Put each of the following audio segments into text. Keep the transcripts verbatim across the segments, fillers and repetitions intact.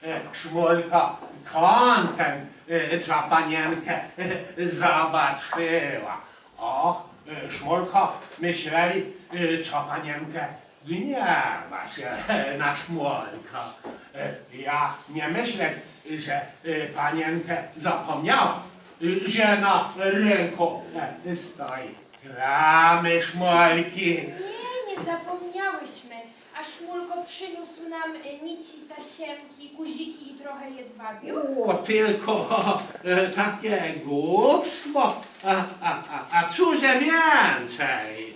Szmulka kątem za panienkę zobaczyła. O, Szmulko myśleli, co panienkę gniewa się na Szmulka. Ja nie myślę, że panienkę zapomniała, że na rynku stoi gramy Szmulki. Nie, nie zapomniałyśmy. A Szmulko przyniósł nam nici, tasiemki, guziki i trochę jedwabiu. O, tylko e, takie głupstwo. A, a, a, a cóże więcej?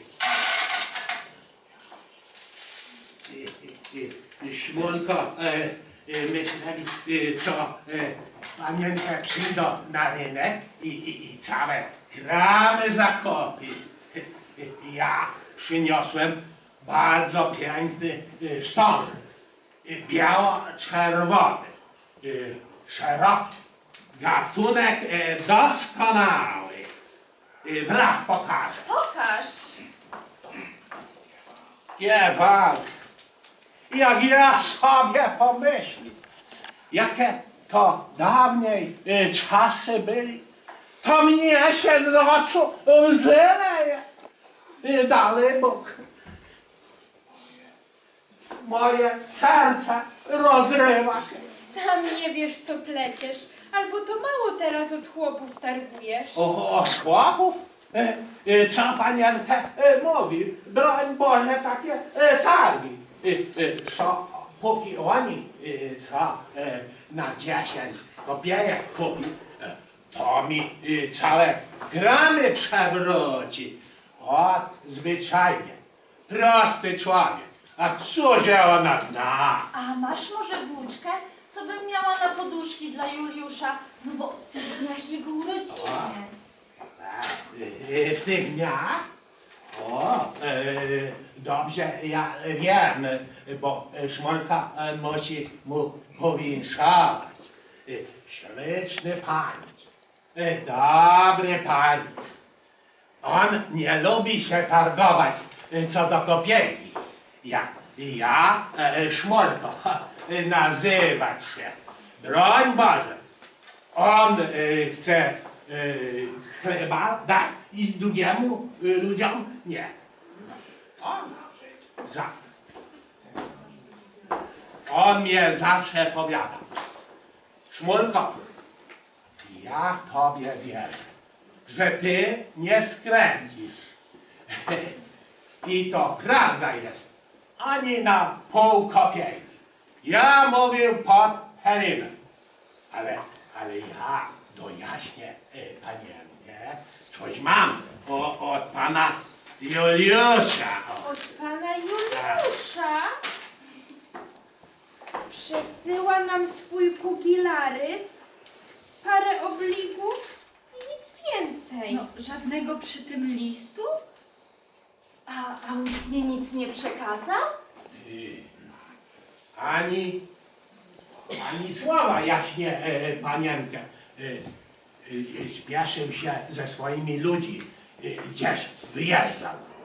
Szmulko e, e, myśleli, e, co e, panienkę przyjdą na rynek i, i, i całe kramy zakopi. Ja przyniosłem bardzo piękny wstąg, biało-czerwony, szeroki, gatunek doskonały. Wraz pokażę. Pokaż. Giewalt, jak ja sobie pomyśli, jakie to dawniej czasy byli, to mnie się z oczu łzy leje. Dalej Bóg. Moje serce rozrywa się. Sam nie wiesz, co pleciesz. Albo to mało teraz od chłopów targujesz. O, od chłopów? E, e, co panienka e, mówi? Broń Boże, takie e, targi. E, e, co, póki oni e, co e, na dziesięć kopiejek kupi, e, to mi e, całe gramy przewróci. O, zwyczajnie, prosty człowiek. A cóże ona zna? A masz może włóczkę, co bym miała na poduszki dla Juliusza? No bo w tych dniach jego urodziny. W tych dniach? O, e, dobrze, ja wiem, bo Szmolka musi mu powinszować. Śliczny panic, dobry panic. On nie lubi się targować co do kopiejki. Ja, ja e, Szmolko, nazywać się. Broń Boże. On e, chce e, chleba dać i drugiemu e, ludziom nie. On za. On mnie zawsze powiada. Szmulko, ja tobie wierzę, że ty nie skręcisz. I to prawda jest. Ani na pół kopiejki. Ja mówił pod Herymem. Ale, ale ja dojaśnię e, panienkę. Coś mam o, od pana Juliusza. O. Od pana Juliusza? Przesyła nam swój pugilarys, parę obligów i nic więcej. No, żadnego przy tym listu? A, a ustnie nic nie przekazał? Y, Ani, ani słowa jaśnie e, panienkę. E, e, spieszył się ze swoimi ludźmi. E, gdzieś wyjeżdżał.